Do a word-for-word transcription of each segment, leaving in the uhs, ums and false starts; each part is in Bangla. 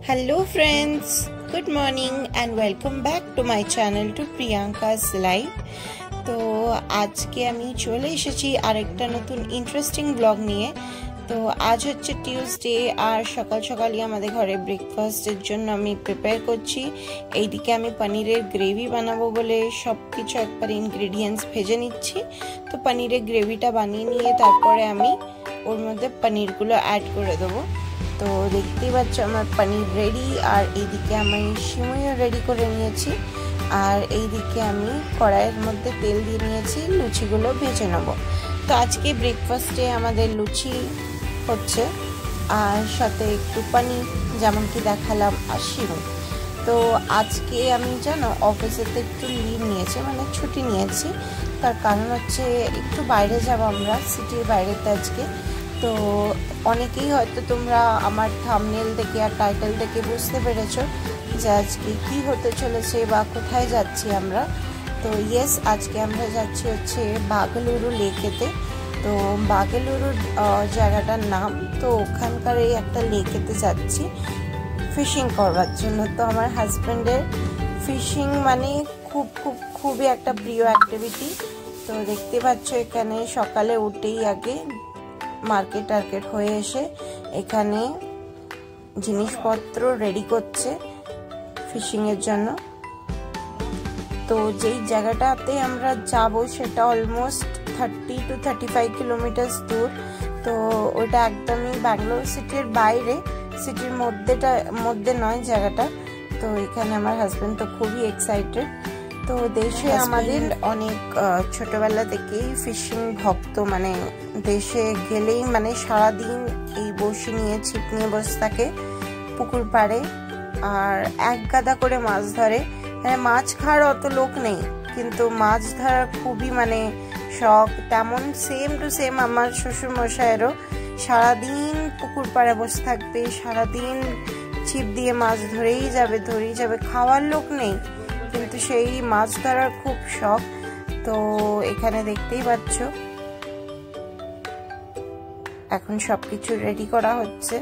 Hello friends, good morning and welcome back to my channel to Priyanka's Life। তো আজকে আমি চলে এসেছি আরেকটা নতুন ইন্টারেস্টিং ব্লগ নিয়ে। তো আজ হচ্ছে টিউসডে আর সকাল সকালই আমাদের ঘরে ব্রেকফাস্টের জন্য আমি প্রিপেয়ার করছি। এইদিকে আমি পনিরের গ্রেভি বানাবো বলে সব কিছু একবার ইনগ্রেডিয়েন্টস ভেজে নিচ্ছি। তো পনিরের গ্রেভিটা বানিয়ে নিয়ে তারপরে আমি ওর মধ্যে পনিরগুলো অ্যাড করে দেবো। তো দেখতেই পাচ্ছ আমার পনির রেডি, আর এইদিকে আমি সিমইও রেডি করে নিয়েছি, আর এইদিকে আমি কড়াইয়ের মধ্যে তেল দিয়ে নিয়েছি, লুচিগুলো ভেজে নেব। তো আজকে ব্রেকফাস্টে আমাদের লুচি হচ্ছে আর সাথে একটু পনির, যেমন কি দেখালাম, আর সিমই। তো আজকে আমি জানো অফিসেতে একটু লিভ নিয়েছি, মানে ছুটি নিয়েছি। তার কারণ হচ্ছে একটু বাইরে যাব আমরা, সিটির বাইরেতে আজকে। তো অনেকেই হয়তো তোমরা আমার থাম্বনেল দেখে আর টাইটেল দেখে বুঝতে পেরেছো যে আজকে কি হতে চলেছে বা কোথায় যাচ্ছি আমরা। তো ইয়েস, আজকে আমরা যাচ্ছি হচ্ছে বাগালুরু লেকেতে। তো বাগালুরু জায়গাটার নাম, তো ওখানকার এই একটা লেকেতে যাচ্ছি ফিশিং করবার জন্য। তো আমার হাজব্যান্ডের ফিশিং মানে খুব খুব খুবই একটা প্রিয় অ্যাক্টিভিটি। তো দেখতে পাচ্ছ এখানে সকালে উঠেই আগে মার্কেট টার্কেট হয়ে এসে এখানে জিনিসপত্র রেডি করছে ফিশিংয়ের জন্য। তো যেই জায়গাটাতে আমরা যাব সেটা almost thirty two thirty five kilometre দূর। তো ওটা একদমই ব্যাঙ্গালোর সিটির বাইরে, সিটির মধ্যেটা মধ্যে নয় জায়গাটা। তো এখানে আমার হাজব্যান্ড তো খুবই এক্সাইটেড। তো দেশে আমাদের অনেক ছোটবেলা থেকেই ফিশিং ভক্ত, মানে দেশে গেলেই মানে সারাদিন এই বড়শি নিয়ে ছিপ নিয়ে বসে থাকে পুকুর পাড়ে, আর এক গাদা করে মাছ ধরে। মানে মাছ খাওয়ার অত লোক নেই, কিন্তু মাছ ধরার খুবই মানে শখ। তেমন সেম টু সেম আমার শ্বশুর মশাইয়েরও সারাদিন পুকুর পাড়ে বসে থাকবে, সারাদিন ছিপ দিয়ে মাছ ধরেই যাবে ধরেই যাবে। খাওয়ার লোক নেই, কিন্তু সেই মাছ ধরার খুব শখ। তো এখানে দেখতেই পাচ্ছ এখন সবকিছু রেডি করা হচ্ছে।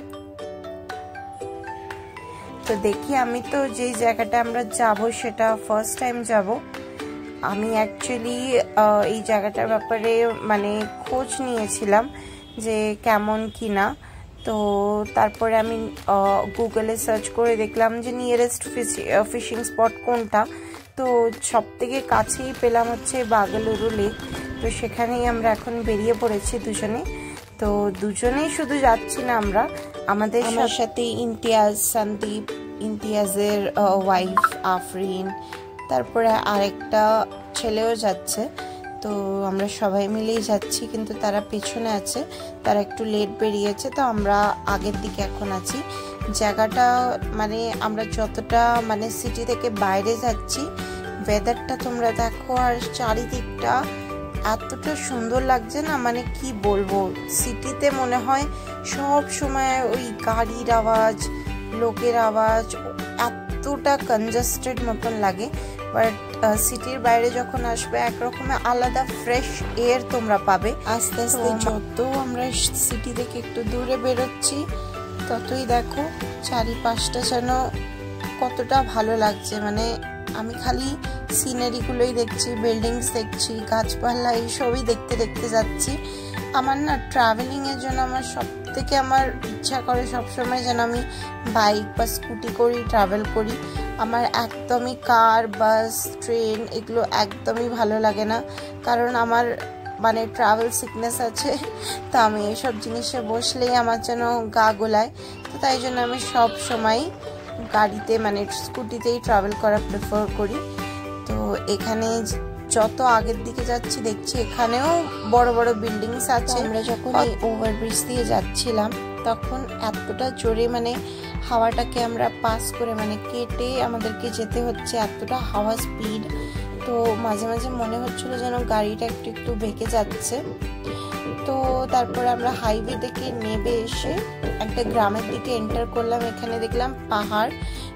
তো দেখি, আমি তো যেই জায়গাটা আমরা যাব সেটা ফার্স্ট টাইম যাব। আমি অ্যাকচুয়ালি এই জায়গাটার ব্যাপারে মানে খোঁজ নিয়েছিলাম যে কেমন কি না। তো তারপরে আমি গুগলে সার্চ করে দেখলাম যে নিয়ারেস্ট ফিশিং স্পট কোনটা। তো সব থেকে কাছেই পেলাম হচ্ছে বাগালুরু লেক। তো সেখানেই আমরা এখন বেরিয়ে পড়েছি দুজনে। তো দুজনেই শুধু যাচ্ছি না আমরা, আমাদের সাথে ইমতিয়াজ, সন্দীপ, ইমতিয়াজের ওয়াইফ আফরিন, তারপরে আরেকটা ছেলেও যাচ্ছে। তো আমরা সবাই মিলেই যাচ্ছি, কিন্তু তারা পেছনে আছে, তারা একটু লেট বেরিয়েছে। তো আমরা আগের দিকে এখন আছি। জায়গাটা মানে আমরা যতটা মানে সিটি থেকে বাইরে যাচ্ছি, ওয়েদারটা তোমরা দেখো, আর চারিদিকটা এতটা সুন্দর লাগছে না, মানে কি বলবো। সিটিতে মনে হয় সব সময় ওই গাড়ির আওয়াজ, লোকের আওয়াজ, এতটা কনজাস্টেড মতন লাগে। বাট সিটির বাইরে যখন আসবে একরকমের আলাদা ফ্রেশ এয়ার তোমরা পাবে। আস্তে আস্তে যত আমরা সিটি থেকে একটু দূরে বেরোচ্ছি, ততই দেখো চারিপাশটা যেন কতটা ভালো লাগছে। মানে আমি খালি সিনারিগুলোই দেখছি, বিল্ডিংস দেখছি, গাছপালা, এইসবই দেখতে দেখতে যাচ্ছি। আমার না ট্রাভেলিংয়ের জন্য আমার সব থেকে আমার ইচ্ছা করে সবসময় যেন আমি বাইক বা স্কুটি করি, ট্রাভেল করি। আমার একদমই কার, বাস, ট্রেন এগুলো একদমই ভালো লাগে না, কারণ আমার মানে ট্রাভেল সিকনেস আছে। তো আমি এইসব জিনিসে বসলেই আমার যেন গা গোলায়। তো তাই জন্য আমি সব সময় গাড়িতে মানে স্কুটিতেই ট্রাভেল করা প্রেফার করি। তো এখানে যত আগের দিকে যাচ্ছি দেখছি এখানেও বড় বড় বিল্ডিংস আছে। আমরা যখন এই ওভারব্রিজ দিয়ে যাচ্ছিলাম তখন এতটা জোরে মানে হাওয়াটাকে আমরা পাস করে মানে কেটে আমাদেরকে যেতে হচ্ছে, এতটা হাওয়া স্পিড। তো মাঝে মাঝে মনে হচ্ছিল যেন গাড়িটা একটু একটু বেঁকে যাচ্ছে। তো তারপরে আমরা হাইওয়ে থেকে নেমে এসে একটা গ্রামের দিকে এন্টার করলাম। এখানে দেখলাম পাহাড়,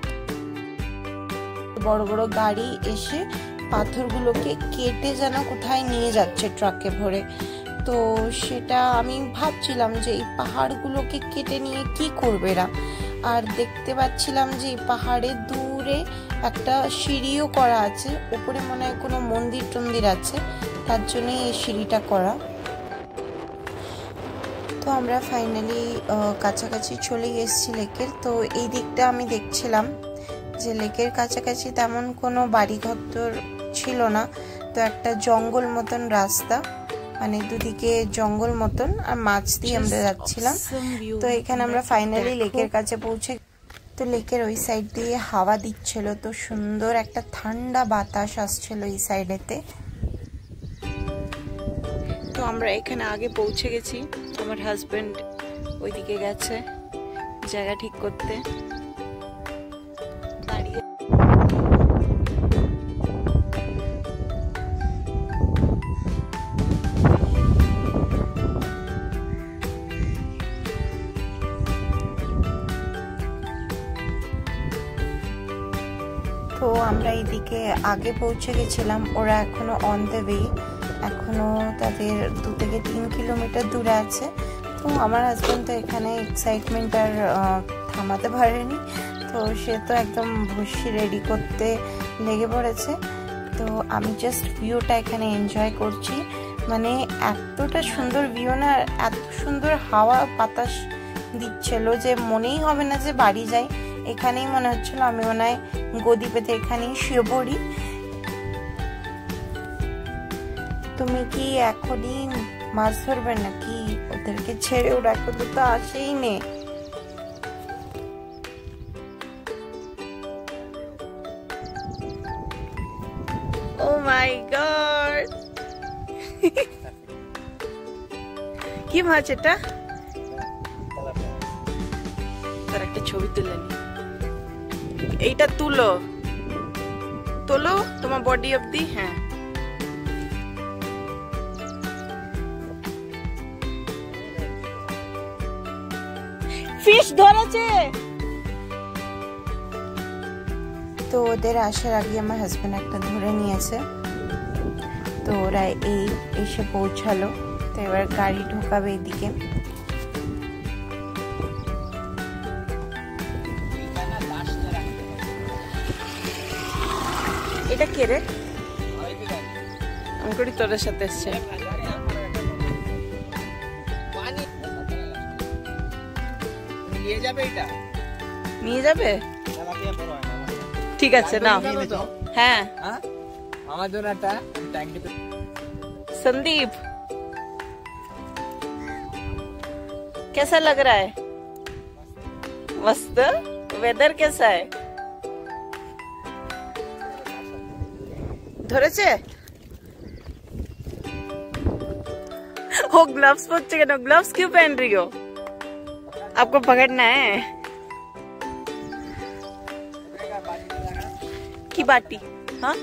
বড় বড় গাড়ি এসে পাথরগুলোকে কেটে যেন কোথায় নিয়ে যাচ্ছে ট্রাকে ভরে। তো সেটা আমি ভাবছিলাম যে এই পাহাড়গুলোকে কেটে নিয়ে কি করবে এরা। আর দেখতে পাচ্ছিলাম যে পাহাড়ের দূরে একটা সিঁড়িও করা আছে, উপরে মনে হয় কোনো মন্দির টন্দির আছে, তার জন্য এই সিঁড়িটা করা। তো আমরা ফাইনালি কাছাকাছি চলে এসেছি লেকের। তো এই দিকটা আমি দেখছিলাম যে লেকের কাছাকাছি তেমন কোনো বাড়িঘর ছিল না, তো একটা জঙ্গল মতন রাস্তা, মানে দুদিকে জঙ্গল মতন, আর মাছ দিয়ে আমরা যাচ্ছিলাম। তো এখানে আমরা ফাইনালি লেকের কাছে পৌঁছে, তো লেকের ওই সাইড দিয়ে হাওয়া দিচ্ছিল, তো সুন্দর একটা ঠান্ডা বাতাস আসছিল এই সাইডেতে। তো আমরা এখানে আগে পৌঁছে গেছি, আমার হাজবেন্ড ওইদিকে গেছে জায়গা ঠিক করতে। দাঁড়িয়ে তো আমরা এইদিকে আগে পৌঁছে গেছিলাম, ওরা এখনো অন দ্য ওয়ে, এখনো তাদের দু থেকে তিন কিলোমিটার দূরে আছে। তো আমার হাজব্যান্ড তো এখানে এক্সাইটমেন্ট আর থামাতে পারেনি, তো সে তো একদম ভুসি রেডি করতে লেগে পড়েছে। তো আমি জাস্ট ভিউটা এখানে এনজয় করছি, মানে এতটা সুন্দর ভিউ না, এত সুন্দর হাওয়া বাতাস দিচ্ছিল যে মনেই হবে না যে বাড়ি যাই। এখানেই মনে হচ্ছিল আমি মনে হয় গদি পেতে এখানেই শুয়ে পড়ি। তুমি কি এখনই মাছ ধরবে নাকি? ওদেরকে ছেড়ে ওরা এখন তো আসেই নে। ও মাই গড, কি মাছ এটা? তার একটা ছবি তুলে নি, এইটা তুলো তোলো তোমার বডি অবধি। হ্যাঁ, ফিশ ধরেছে। তো ওদের আসার আগে আমার হাজবেন্ড একটা ধরে নিয়েছে, তো ওরা এই এসে পৌঁছালো। তো এবার গাড়ি ঢোকাবে এইদিকে। এটা কে রে? আমি করি তোদের সাথে এসছে। নিয়ে যাবে এটা? নিয়ে যাবে, ঠিক আছে নাও। হ্যাঁ আমার জন্য একটা संदीप कैसा लग रहा है? मस्त। वेदर कैसा है? ধরেছে? वो ग्लव्स पहनचे के ना, ग्लव्स क्यों पहन रही हो? आपको पकड़ना है की बाटी? हाँ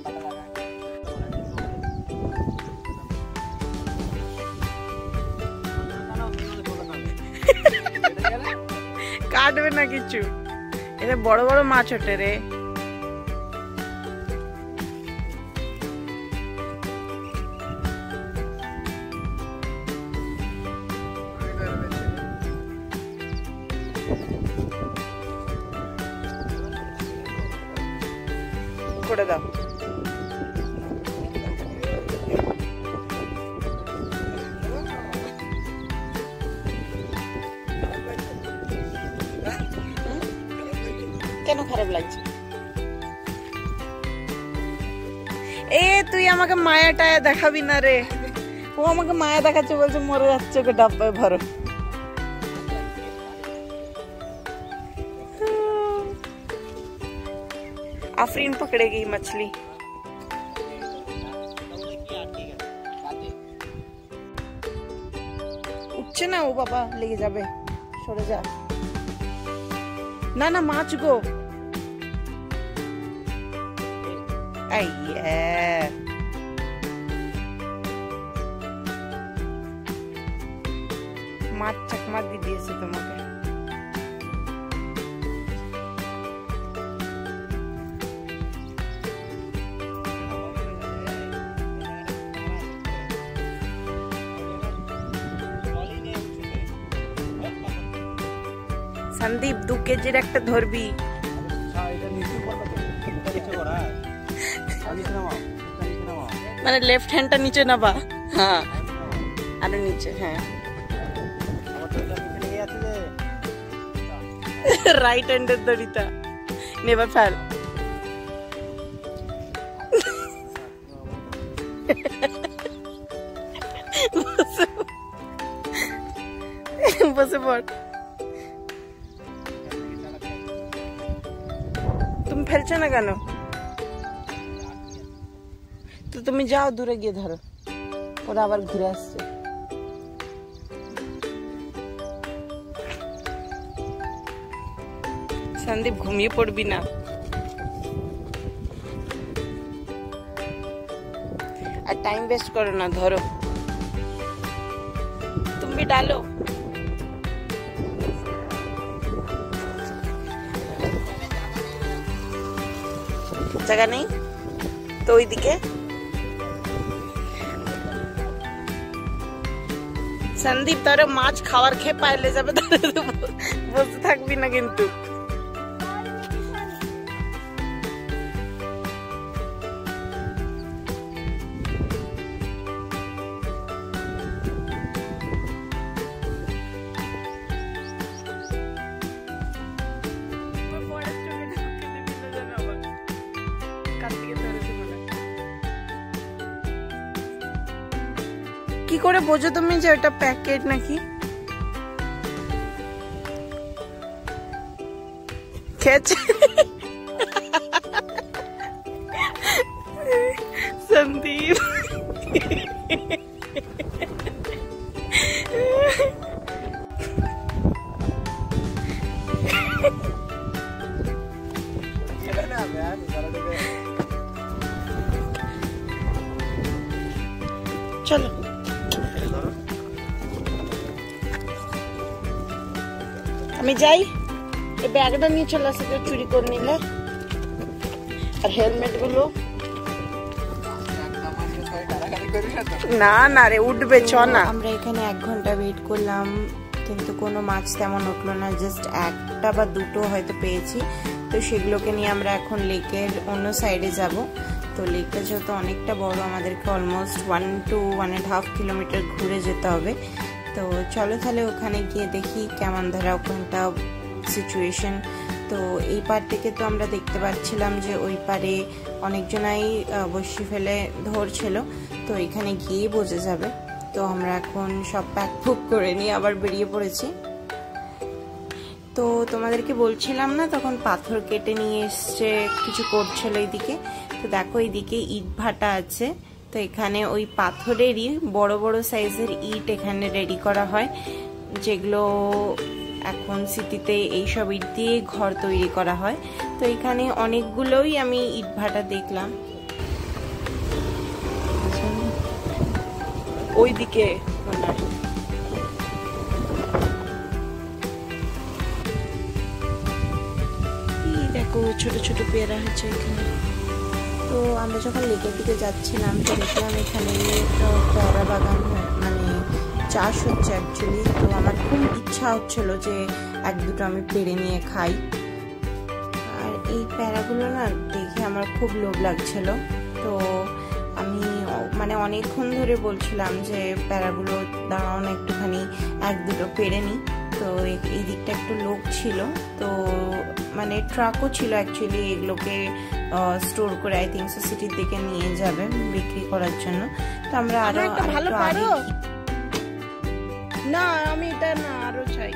কাটবে না কিছু, এটা বড় বড় মাছ ওঠে রে। করে দাও। কেন খারাপ লাগছে? এ তুই আমাকে মায়া টায়া দেখাবি না রে। ও আমাকে মায়া দেখাচ্ছে, বলছে মরে যাচ্ছে, ওকে ডাব্বায় ভরো। আফরিন পকড়েগি মছলি। উঠছে না ও, বাবা লেগে যাবে, সরে যা। না না মাছ গো, মাছ চাকমা দিয়ে দিয়েছে তোমাকে। সন্দীপ দু কেজির একটা ধরবি। মানে লেফট হ্যান্ডটা নিচে নাবা। হ্যাঁ আরে নিচে, হ্যাঁ রাইট হ্যান্ডের দড়িটা নেবা ফেল। বসে পড়। তুমি ফেলছো না কেন? তো তুমি যাও দূরে গিয়ে ধরো, ওরা আবার ঘুরে আসছে। সন্দীপ ঘুমিয়ে পড়বি না। আর টাইম वेस्ट करो ना, धरो तुम भी डालो। जगह नहीं तो ওই দিকে। সন্দীপ তোর মাছ খাওয়ার খেয়ে পাইলে যাবে, বসে থাকবি না কিন্তু। কি করে বোঝো তুমি যে ওটা প্যাকেট নাকি? খেয়েছে সন্দীপ। চলো আমি যাই, এই ব্যাগটা নিয়ে চলে আসে, চুরি করে নিলে। আর হেলমেট গুলো না না রে উঠবে, চ না। আমরা এখানে এক ঘন্টা ওয়েট করলাম কিন্তু কোনো মাছ তেমন উঠলো না, জাস্ট একটা বা দুটো হয়তো পেয়েছি। তো সেগুলোকে নিয়ে আমরা এখন লেকের অন্য সাইডে যাব। তো লেকটা যেহেতু অনেকটা বড়, আমাদেরকে almost one to one and half kilometre ঘুরে যেতে হবে। তো চলো তাহলে ওখানে গিয়ে দেখি কেমন ধরা ওখানটা সিচুয়েশন। তো এই পার থেকে তো আমরা দেখতে পাচ্ছিলাম যে ওই পারে অনেকজনাই বসি ফেলে ধরছিল, তো এখানে গিয়ে বোঝা যাবে। তো আমরা এখন সব প্যাক ফুক করে নিয়ে আবার বেরিয়ে পড়েছি। তো তোমাদেরকে বলছিলাম না তখন পাথর কেটে নিয়ে এসছে, কিছু করছিল এইদিকে। তো দেখো এইদিকে ইট ভাটা আছে, তো এখানে ওই পাথরেরই বড় বড় সাইজের ইট এখানে রেডি করা হয়, যেগুলো এখন সিটিতে এইসব ইট দিয়ে ঘর তৈরি করা হয়। তো এখানে অনেকগুলোই আমি ইট ভাটা দেখলাম। ওইদিকে দেখো ছোট ছোট পেয়ারা হচ্ছে এখানে। তো আমরা যখন লেকের দিকে যাচ্ছিলাম তো দেখলাম এখানে পেয়ারা বাগান মানে চাষ হচ্ছে অ্যাকচুয়ালি। তো আমার খুব ইচ্ছা হচ্ছিল যে এক দুটো আমি পেড়ে নিয়ে খাই। আর এই প্যারাগুলো না দেখে আমার খুব লোভ লাগছিল। তো আমি মানে অনেকক্ষণ ধরে বলছিলাম যে প্যারাগুলো দাঁড়াও না একটুখানি, এক দুটো পেড়ে নিই। তো এই দিকটা একটু লোক ছিল, তো মানে ট্রাকও ছিল অ্যাকচুয়ালি এগুলোকে স্টোর করে আই থিঙ্ক সিটির দিকে নিয়ে যাবে বিক্রি করার জন্য। তো আমরা আরো ভালো পারো না, আমি এটা না আরো চাই।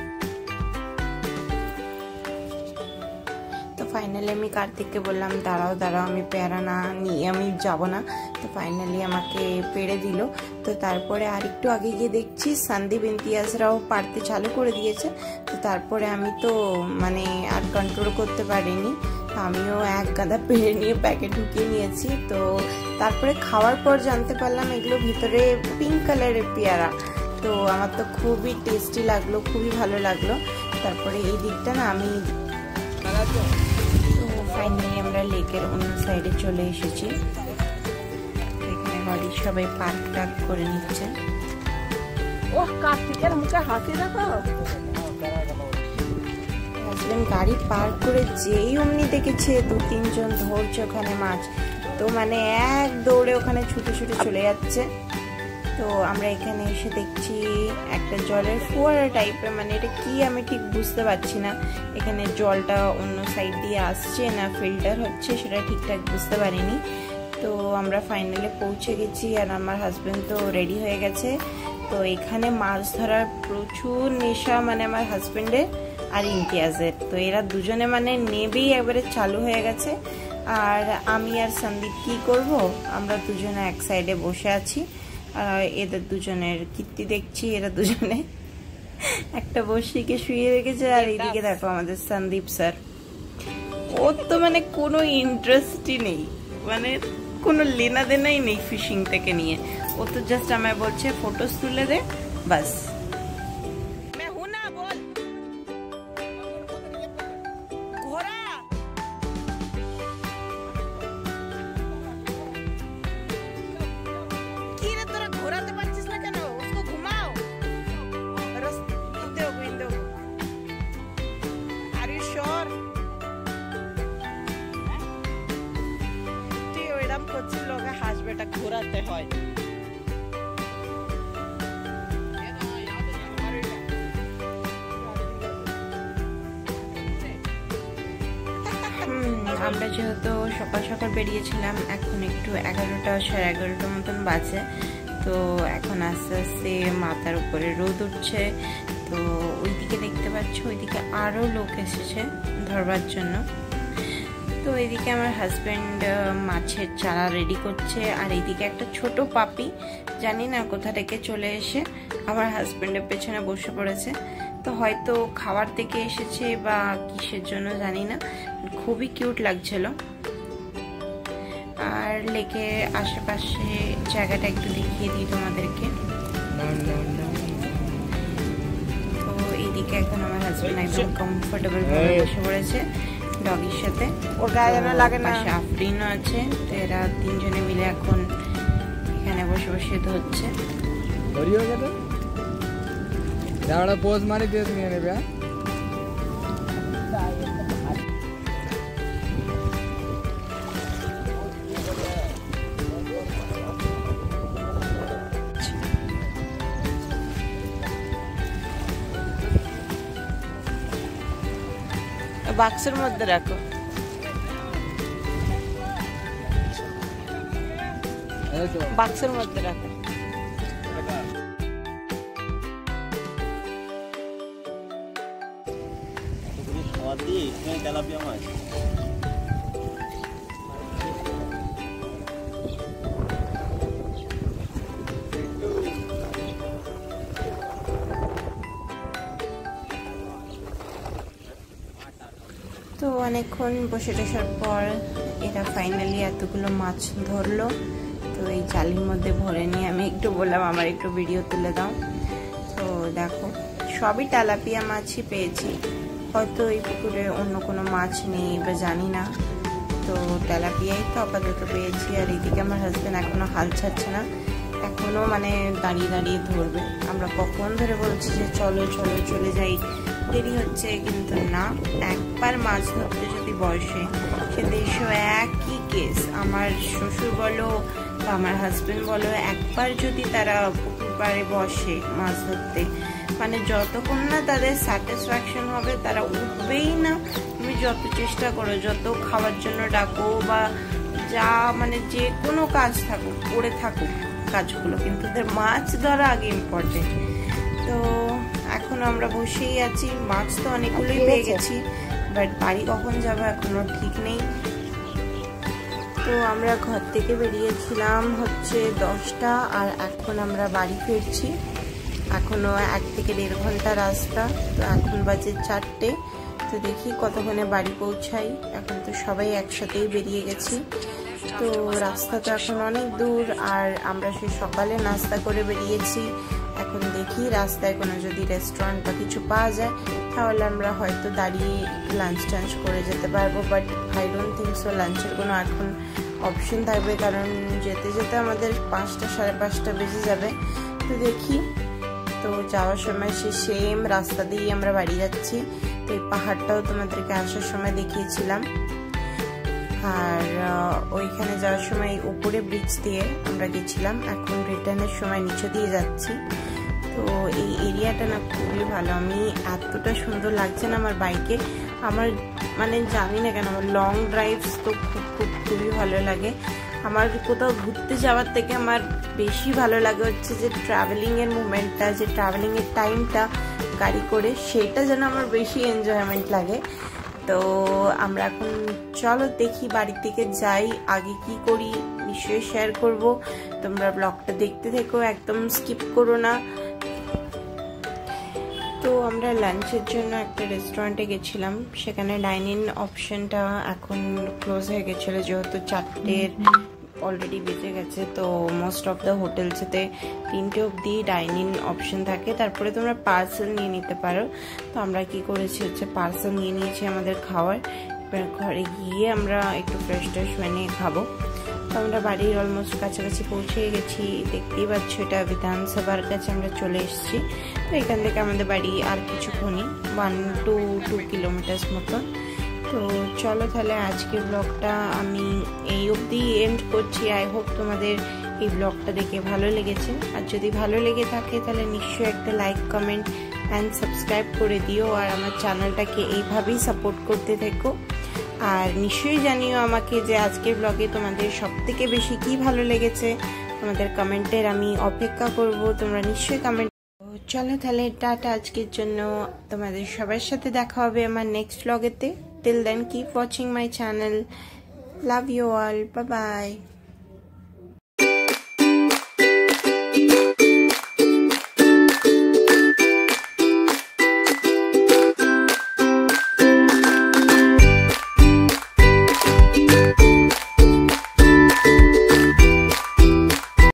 তো ফাইনালি আমি কার্তিককে বললাম দাঁড়াও দাঁড়াও আমি পেয়ারা না নিয়ে আমি যাব না। তো ফাইনালি আমাকে পেড়ে দিল। তো তারপরে আর একটু আগে গিয়ে দেখছি সন্দীপ ইমতিয়াজরাও পারতে চালু করে দিয়েছে। তো তারপরে আমি তো মানে আর কন্ট্রোল করতে পারিনি, আমিও এক গাদা পেড়ে নিয়ে প্যাকে ঢুকিয়ে নিয়েছি। তো তারপরে খাওয়ার পর জানতে পারলাম এগুলো ভিতরে পিঙ্ক কালারের পেয়ারা। তো আমার তো খুবই টেস্টি লাগলো, খুবই ভালো লাগলো। তারপরে এই দিকটা না আমি তো ফাইনালি আমরা লেকের অন্য সাইডে চলে এসেছি। এখানে বাড়ির সবাই পার্ক টাক করে নিচ্ছে। ও কার্তিকের মুখে হাসি দেখো, হাজবেন্ড গাড়ি পার্ক করে যেই অমনি দেখেছে দু তিনজন ধরছে ওখানে মাছ, তো মানে এক দৌড়ে ওখানে ছুটে ছুটে চলে যাচ্ছে। তো আমরা এখানে এসে দেখছি একটা জলের ফোয়ারা টাইপের, মানে এটা কি আমি ঠিক বুঝতে পারছি না, এখানে জলটা অন্য সাইড দিয়ে আসছে না ফিল্টার হচ্ছে সেটা ঠিকঠাক বুঝতে পারিনি। তো আমরা ফাইনালি পৌঁছে গেছি আর আমার হাজবেন্ড তো রেডি হয়ে গেছে। তো এখানে মাছ ধরার প্রচুর নেশা মানে আমার হাজবেন্ডের আর ইমতিয়াজের, তো এরা দুজনে মানে নেবেই একবারে চালু হয়ে গেছে। আর আমি আর সন্দীপ কি করব, আমরা দুজনে এক সাইডে বসে আছি আর এদের দুজনের কীর্তি দেখছি। এরা দুজনে একটা বসিকে শুয়ে রেখেছে আর এইদিকে দেখো আমাদের সন্দীপ স্যার, ওর তো মানে কোনো ইন্টারেস্টই নেই, মানে কোনো লেনা দেনাই নেই ফিশিং থেকে নিয়ে। ও তো জাস্ট আমায় বলছে ফটোস তুলে দে বাস। হাসবেটা ঘোরাতে হয়। আমরা যেহেতু সকাল সকাল বেরিয়েছিলাম, এখন একটু এগারোটা সাড়ে এগারোটার মতন বাজে। তো এখন আস্তে আস্তে মাথার উপরে রোদ উঠছে। তো ওইদিকে দেখতে পাচ্ছ ওইদিকে আরও লোক এসেছে ধরবার জন্য। তো এইদিকে আমার হাজব্যান্ড মাছের চারা রেডি করছে আর এইদিকে একটা ছোট পাপি জানি না কোথা থেকে চলে এসে আমার হাজব্যান্ডের পেছনে বসে পড়েছে। তো হয়তো খাবার থেকে এসেছে বা কিসের জন্য জানি না, খুবই কিউট লাগছিল। আর লেকের আশেপাশে জায়গাটা একটু দেখিয়ে দিই তোমাদেরকে। তো এইদিকে এখন আমার হাজব্যান্ড একদম কমফোর্টেবল ভাবে বসে পড়েছে ডগির সাথে, ওর গায়ে যেন লাগে না। পাশে আফরিনও আছে। তো এরা তিনজনে মিলে এখন এখানে বসে বসে ধরছে। পোজ মারি দিয়ে নিয়ে নেবে। বাক্সের মধ্যে রাখো। বাক্সের মধ্যে রাখো। তেলাপিয়া মাছ তো অনেকক্ষণ বসে বসার পর এরা ফাইনালি এতগুলো মাছ ধরলো। তো এই জালির মধ্যে ভরে নিয়ে আমি একটু বললাম আমার একটু ভিডিও তুলে দাও। তো দেখো সবই তেলাপিয়া মাছই পেয়েছি, হয়তো এই পুকুরে অন্য কোনো মাছ নেই বা জানি না। তো তেলাপিয়াই তো আপাতত পেয়েছি। আর এইদিকে আমার হাজব্যান্ড এখনো হাল ছাড়ছে না, এখনো মানে দাঁড়িয়ে দাঁড়িয়ে ধরবে। আমরা কখন ধরে বলছি যে চলো চলো চলে যাই, দেরি হচ্ছে, কিন্তু না। একবার মাছ ধরতে যদি বসে সে দেশও একই কেস। আমার শ্বশুর বলো বা আমার হাজব্যান্ড বলো, একবার যদি তারা পুকুর পাড়ে বসে মাছ ধরতে, মানে যতক্ষণ না তাদের স্যাটিসফ্যাকশন হবে তারা উঠবেই না। তুমি যত চেষ্টা করো, যত খাওয়ার জন্য ডাকো বা যা মানে যে কোনো কাজ থাকুক করে থাকুক কাজগুলো, কিন্তু ওদের মাছ ধরা আগে ইম্পর্টেন্ট। তো এখন আমরা বসেই আছি, মাছ তো অনেকগুলোই পেয়ে গেছি, বাট বাড়ি কখন যাবো এখনো ঠিক নেই। তো আমরা ঘর থেকে বেরিয়েছিলাম হচ্ছে দশটা, আর এখন আমরা বাড়ি ফিরছি। এখনো এক থেকে দেড় ঘন্টা রাস্তা। তো এখন বাজে চারটে। তো দেখি কতক্ষণে বাড়ি পৌঁছাই। এখন তো সবাই একসাথেই বেরিয়ে গেছি। তো রাস্তা তো এখন অনেক দূর, আর আমরা সে সকালে নাস্তা করে বেরিয়েছি। এখন দেখি রাস্তায় কোনো যদি রেস্টুরেন্ট বা কিছু পাওয়া যায় তাহলে আমরা হয়তো দাঁড়িয়ে লাঞ্চ টাঞ্চ করে যেতে পারবো, but I don't think so লাঞ্চের কোনো এখন অপশন থাকবে, কারণ যেতে যেতে আমাদের পাঁচটা সাড়ে পাঁচটা বেজে যাবে। তো দেখি তো যাওয়ার সময় সে সেম রাস্তা দিয়েই আমরা বাড়ি যাচ্ছি। তো এই পাহাড়টাও তোমাদেরকে আসার সময় দেখিয়েছিলাম। আর ওইখানে যাওয়ার সময় উপরে ব্রিজ দিয়ে আমরা গেছিলাম, এখন রিটার্নের সময় নিচে দিয়ে যাচ্ছি। তো এই এরিয়াটা না খুবই ভালো, আমি এতটা সুন্দর লাগছে না আমার বাইকে। আমার মানে জানি না কেন আমার লং ড্রাইভস তো খুব খুব খুবই ভালো লাগে। আমার কোথাও ঘুরতে যাওয়ার থেকে আমার বেশি ভালো লাগে হচ্ছে যে ট্রাভেলিংয়ের মুভমেন্টটা, যে ট্রাভেলিংয়ের টাইমটা গাড়ি করে, সেটা যেন আমার বেশি এনজয়মেন্ট লাগে। তো আমরা এখন চলো দেখি বাড়ির দিকে যাই, আগে কি করি নিশ্চয়ই শেয়ার করব। তোমরা ব্লগটা দেখতে থেকো, একদম স্কিপ করো না। তো আমরা লাঞ্চের জন্য একটা রেস্টুরেন্টে গেছিলাম, সেখানে ডাইনিং অপশনটা এখন ক্লোজ হয়ে গেছিলো যেহেতু চারটের অলরেডি বেজে গেছে। তো মোস্ট অফ দ্য হোটেলসেতে তিনটে অবধি ডাইনিং অপশন থাকে, তারপরে তোমরা পার্সেল নিয়ে নিতে পারো। তো আমরা কি করেছি হচ্ছে পার্সেল নিয়ে নিয়েছি আমাদের খাওয়ার। এবার ঘরে গিয়ে আমরা একটু ফ্রেশ ট্রেশ বানিয়ে খাবো। তো আমরা বাড়ির অলমোস্ট কাছাকাছি পৌঁছে গেছি, দেখতেই পাচ্ছ এটা বিধানসভার কাছে আমরা চলে এসেছি। তো এখান থেকে আমাদের বাড়ি আর কিছুক্ষণই, ওয়ান টু টু কিলোমিটার্স মতো। তো চলো তাহলে আজকের ব্লগটা আমি এই অবধি এন্ড করছি। আই হোপ তোমাদের এই ব্লগটা দেখে ভালো লেগেছে, আর যদি ভালো লেগে থাকে তাহলে নিশ্চয়ই একটা লাইক কমেন্ট অ্যান্ড সাবস্ক্রাইব করে দিও, আর আমার চ্যানেলটাকে এইভাবেই সাপোর্ট করতে থেকো। আর নিশ্চয়ই জানিও আমাকে যে আজকের ব্লগে তোমাদের সব থেকে বেশি কি ভালো লেগেছে। তোমাদের কমেন্টের আমি অপেক্ষা করব, তোমরা নিশ্চয়ই কমেন্ট। চলো তাহলে টাটা আজকের জন্য, তোমাদের সবার সাথে দেখা হবে আমার নেক্সট ব্লগেতে। Till then keep watching my channel, love you all, bye by.